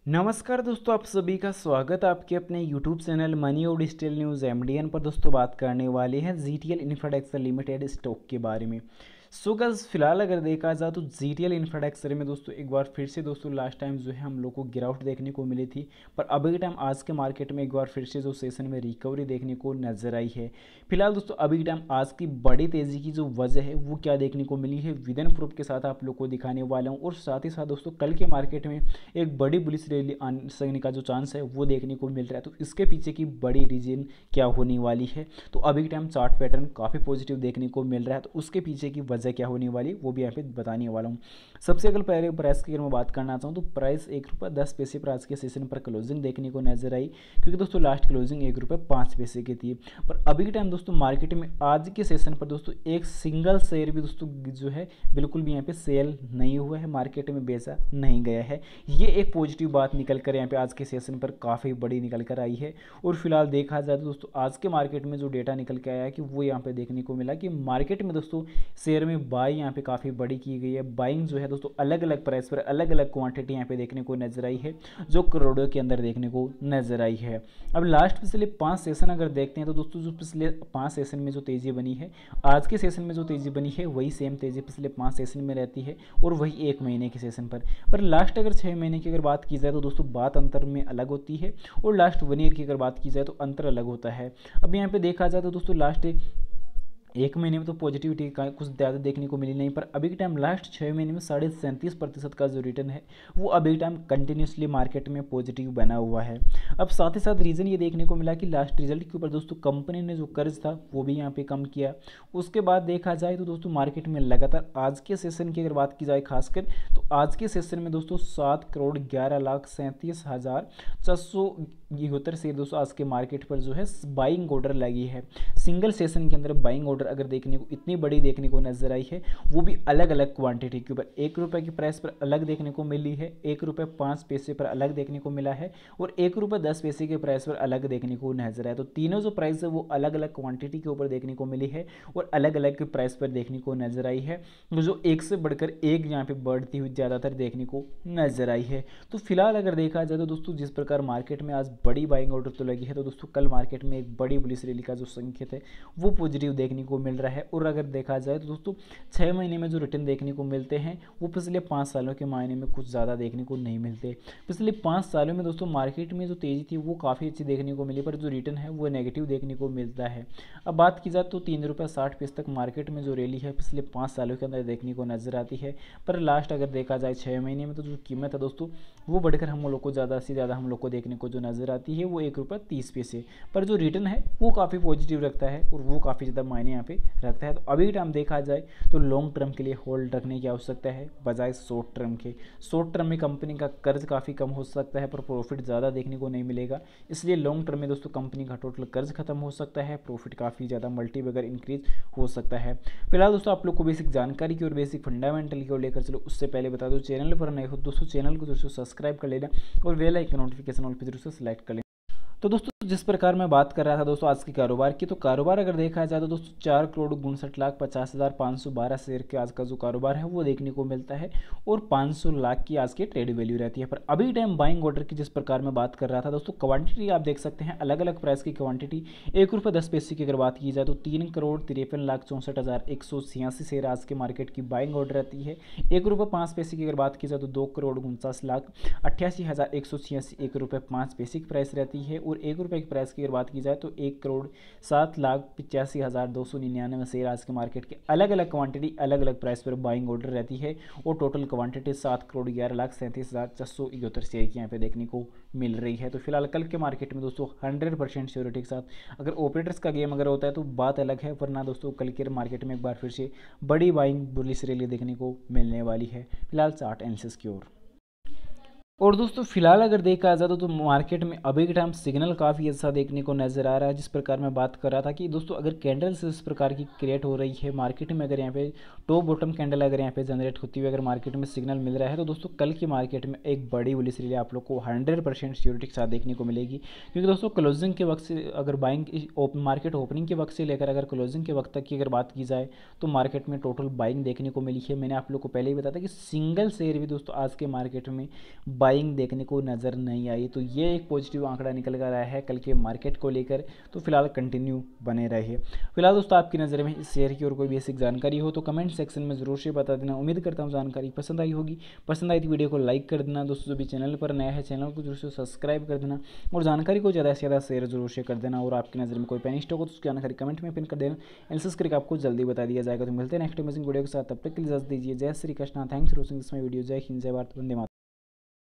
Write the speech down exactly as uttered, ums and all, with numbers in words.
नमस्कार दोस्तों, आप सभी का स्वागत है आपके अपने यूट्यूब चैनल मनी और डिजिटल न्यूज़ एमडीएन पर। दोस्तों बात करने वाले हैं जीटीएल इंफ्रास्ट्रक्चर लिमिटेड स्टॉक के बारे में। सो गाइस फिलहाल अगर देखा जाए तो जीटीएल इंफ्रास्ट्रक्चर में दोस्तों एक बार फिर से दोस्तों लास्ट टाइम जो है हम लोग को गिरावट देखने को मिली थी, पर अभी के टाइम आज के मार्केट में एक बार फिर से जो सेशन में रिकवरी देखने को नजर आई है। फिलहाल दोस्तों अभी के टाइम आज की बड़ी तेज़ी की जो वजह है वो क्या देखने को मिली है, विदन प्रूफ के साथ आप लोग को दिखाने वाला हूँ। और साथ ही साथ दोस्तों कल के मार्केट में एक बड़ी बुलिश रैली आने सकने का जो चांस है वो देखने को मिल रहा है, तो इसके पीछे की बड़ी रीजन क्या होने वाली है। तो अभी के टाइम चार्ट पैटर्न काफ़ी पॉजिटिव देखने को मिल रहा है, तो उसके पीछे की वजह क्या होने वाली वो भी यहाँ पे बताने वाला हूँ। सबसे अगर पहले प्राइस की अगर मैं बात करना चाहूँ तो प्राइस एक रुपये दस पैसे पर आज के सेशन पर क्लोजिंग देखने को नजर आई, क्योंकि दोस्तों लास्ट क्लोजिंग एक रुपये पाँच पैसे की थी। पर अभी के टाइम दोस्तों मार्केट में आज के सेशन पर दोस्तों एक सिंगल शेयर भी दोस्तों जो है बिल्कुल भी यहाँ पे सेल नहीं हुआ है, मार्केट में बेचा नहीं गया है। ये एक पॉजिटिव बात निकल कर यहाँ पे आज के सेशन पर काफ़ी बड़ी निकल कर आई है। और फिलहाल देखा जाए तो दोस्तों आज के मार्केट में जो डेटा निकल के आया है कि वो यहाँ पे देखने को मिला कि मार्केट में दोस्तों शेयर में बाई यहाँ पे काफ़ी बड़ी की गई है। बाइंग जो है दोस्तों अलग अलग प्राइस पर अलग अलग क्वांटिटी यहाँ पे देखने को नजर आई है, जो करोड़ों के अंदर देखने को नजर आई है। अब लास्ट पिछले पाँच सेशन अगर देखते हैं तो दोस्तों जो पिछले पाँच सेशन में जो तेज़ी बनी है, आज के सेशन में जो तेज़ी बनी है वही सेम तेज़ी पिछले पाँच सेशन में रहती है, और वही एक महीने के सेशन पर। पर लास्ट अगर छः महीने की अगर बात की जाए तो दोस्तों बात अंतर में अलग होती है, और लास्ट वन ईयर की अगर बात की जाए तो अंतर अलग होता है। अब यहाँ पे देखा जाए तो दोस्तों लास्ट एक महीने में तो पॉजिटिविटी का कुछ ज़्यादा देखने को मिली नहीं, पर अभी के टाइम लास्ट छः महीने में साढ़े सैंतीस प्रतिशत का जो रिटर्न है वो अभी के टाइम कंटिन्यूसली मार्केट में पॉजिटिव बना हुआ है। अब साथ ही साथ रीज़न ये देखने को मिला कि लास्ट रिजल्ट के ऊपर दोस्तों कंपनी ने जो कर्ज था वो भी यहाँ पे कम किया। उसके बाद देखा जाए तो दोस्तों मार्केट में लगातार आज के सेशन की अगर बात की जाए खासकर, तो आज के सेशन में दोस्तों सात करोड़ ग्यारह लाख सैंतीस हज़ार चार सौ इकहत्तर शेयर दोस्तों आज के मार्केट पर जो है बाइंग ऑर्डर लगी है। सिंगल सेशन के अंदर बाइंग ऑर्डर अगर देखने को इतनी बड़ी देखने को नजर आई है, वो भी अलग अलग क्वांटिटी के ऊपर। एक रुपये की प्राइस पर अलग देखने को मिली है, एक रुपये पाँच पैसे पर अलग देखने को मिला है, और एक रुपये दस पैसे के प्राइस पर अलग देखने को नजर आया। तो तीनों जो प्राइस है वो अलग अलग क्वांटिटी के ऊपर देखने को मिली है, और अलग अलग प्राइस पर देखने को नजर आई है, जो एक से बढ़कर एक यहाँ पे बढ़ती हुई ज़्यादातर देखने को नजर आई है। तो फिलहाल अगर देखा जाए तो दोस्तों जिस प्रकार मार्केट में आज बड़ी बाइंग ऑर्डर तो लगी है, तो दोस्तों कल मार्केट में एक बड़ी बुलिश रैली का जो संकेत है वो पॉजिटिव देखने को मिल रहा है। और अगर देखा जाए तो दोस्तों छः महीने में जो रिटर्न देखने को मिलते हैं वो पिछले पाँच सालों के मायने में कुछ ज़्यादा देखने को नहीं मिलते। पिछले पाँच सालों में दोस्तों मार्केट में जो तेज़ी थी वो काफ़ी अच्छी देखने को मिली, पर जो रिटर्न है वो नेगेटिव देखने को मिलता है। अब बात की जाए तो तीन रुपये साठ पैसे तक मार्केट में जो रैली है पिछले पाँच सालों के अंदर देखने को नजर आती है, पर लास्ट अगर देखा जाए छः महीने में तो जो कीमत है दोस्तों वो बढ़कर हम लोग को ज़्यादा से ज़्यादा हम लोग को देखने को जो नजर आती है वो एक रुपये तीस पैसे, पर जो रिटर्न है वो काफ़ी पॉजिटिव रखता है और वो काफ़ी ज़्यादा मायने यहाँ पे रखता है। तो अभी टाइम देखा जाए तो लॉन्ग टर्म के लिए होल्ड रखने की आवश्यकता है बजाय शॉर्ट टर्म के। शॉर्ट टर्म में कंपनी का कर्ज काफ़ी कम हो सकता है, पर प्रॉफिट ज़्यादा देखने को नहीं मिलेगा, इसलिए लॉन्ग टर्म में दोस्तों कंपनी का टोटल कर्ज खत्म हो सकता है, प्रॉफिट काफ़ी ज़्यादा मल्टीबैगर इंक्रीज हो सकता है। फिलहाल दोस्तों आप लोग को बेसिक जानकारी की और बेसिक फंडामेंटल की ओर लेकर चलो, उससे पहले बता दो चैनल पर नए हो दोस्तों चैनल को दोस्तों सब्सक्राइब कर लेना और बेल आइकन नोटिफिकेशन ऑल पे जरूर से सिलेक्ट कर लेना। तो दोस्तों जिस प्रकार मैं बात कर रहा था दोस्तों आज के कारोबार की, तो कारोबार अगर देखा जाए तो दोस्तों चार करोड़ उनसठ लाख पचास हज़ार पाँच सौ बारह शेयर के आज का जो कारोबार है वो देखने को मिलता है, और पाँच सौ लाख की आज की ट्रेड वैल्यू रहती है। पर अभी टाइम बाइंग ऑर्डर की जिस प्रकार मैं बात कर रहा था दोस्तों, क्वांटिटी आप देख सकते हैं अलग अलग प्राइस की क्वांटिटी। एक रुपये दस पैसे की अगर बात की जाए तो तीन करोड़ तिरपन लाख चौंसठ हज़ार एक सौ छियासी शेयर आज के मार्केट की बाइंग ऑर्डर रहती है। एक रुपये पाँच पैसे की अगर बात की जाए तो दो करोड़ उनचास लाख अट्ठासी हज़ार एक सौ छियासी एक रुपये पाँच पैसे की प्राइस रहती है। और एक रुपये की प्राइस की अगर बात की जाए तो एक करोड़ सात लाख पिचासी हज़ार दो सौ निन्यानवे शेयर आज के मार्केट के अलग अलग क्वांटिटी अलग अलग प्राइस पर बाइंग ऑर्डर रहती है, और टोटल क्वांटिटी सात करोड़ ग्यारह लाख सैंतीस हज़ार चार सौ इकहत्तर शेयर की यहाँ पे देखने को मिल रही है। तो फिलहाल कल के मार्केट में दोस्तों हंड्रेड परसेंट श्योरिटी के साथ अगर ऑपरेटर्स का गेम अगर होता है तो बात अलग है, वरना दोस्तों कल के मार्केट में एक बार फिर से बड़ी बाइंग बुलिश रैली देखने को मिलने वाली है। फिलहाल चार्ट एनालिसिस की ओर। और दोस्तों फिलहाल अगर देखा जाए तो, तो मार्केट में अभी के टाइम सिग्नल काफ़ी अच्छा देखने को नज़र आ रहा है, जिस प्रकार मैं बात कर रहा था कि दोस्तों अगर कैंडल्स इस प्रकार की क्रिएट हो रही है मार्केट में, अगर यहाँ पे टॉप बॉटम कैंडल अगर यहाँ पे जनरेट होती हुई अगर मार्केट में सिग्नल मिल रहा है, तो दोस्तों कल की मार्केट में एक बड़ी बुलिश रैली आप लोग को हंड्रेड परसेंट श्योरिटी के साथ देखने को मिलेगी। क्योंकि दोस्तों क्लोजिंग के वक्त से अगर बाइंग मार्केट ओपनिंग के वक्त से लेकर अगर क्लोजिंग के वक्त तक की अगर बात की जाए तो मार्केट में टोटल बाइंग देखने को मिली है। मैंने आप लोग को पहले ही बताया था कि सिंगल शेयर भी दोस्तों आज के मार्केट में बाइंग देखने को नज़र नहीं आई। तो ये एक पॉजिटिव आंकड़ा निकल कर आया है कल के मार्केट को लेकर। तो फिलहाल कंटिन्यू बने रहे। फिलहाल दोस्तों आपकी नज़र में इस शेयर की और कोई बेसिक जानकारी हो तो कमेंट सेक्शन में जरूर से बता देना। उम्मीद करता हूँ जानकारी पसंद आई होगी। पसंद आई तो वीडियो को लाइक कर देना। दोस्तों जो भी चैनल पर नया है चैनल को जरूर से सब्सक्राइब कर देना और जानकारी को ज़्यादा से ज़्यादा शेयर जरूर से कर देना। और आपकी नज़र में कोई पेनी स्टॉक हो तो उसकी जानकारी कमेंट में पिन कर देना। एनालिसिस करके आपको जल्दी बता दिया जाएगा। तो मिलते हैं नेक्स्ट अमेजिंग वीडियो के साथ, तब तक के लिए इजाजत दीजिए। जय Shri Krishna. Thanks for watching this my video. जय हिंद, जय भारत, वंदे मातरम।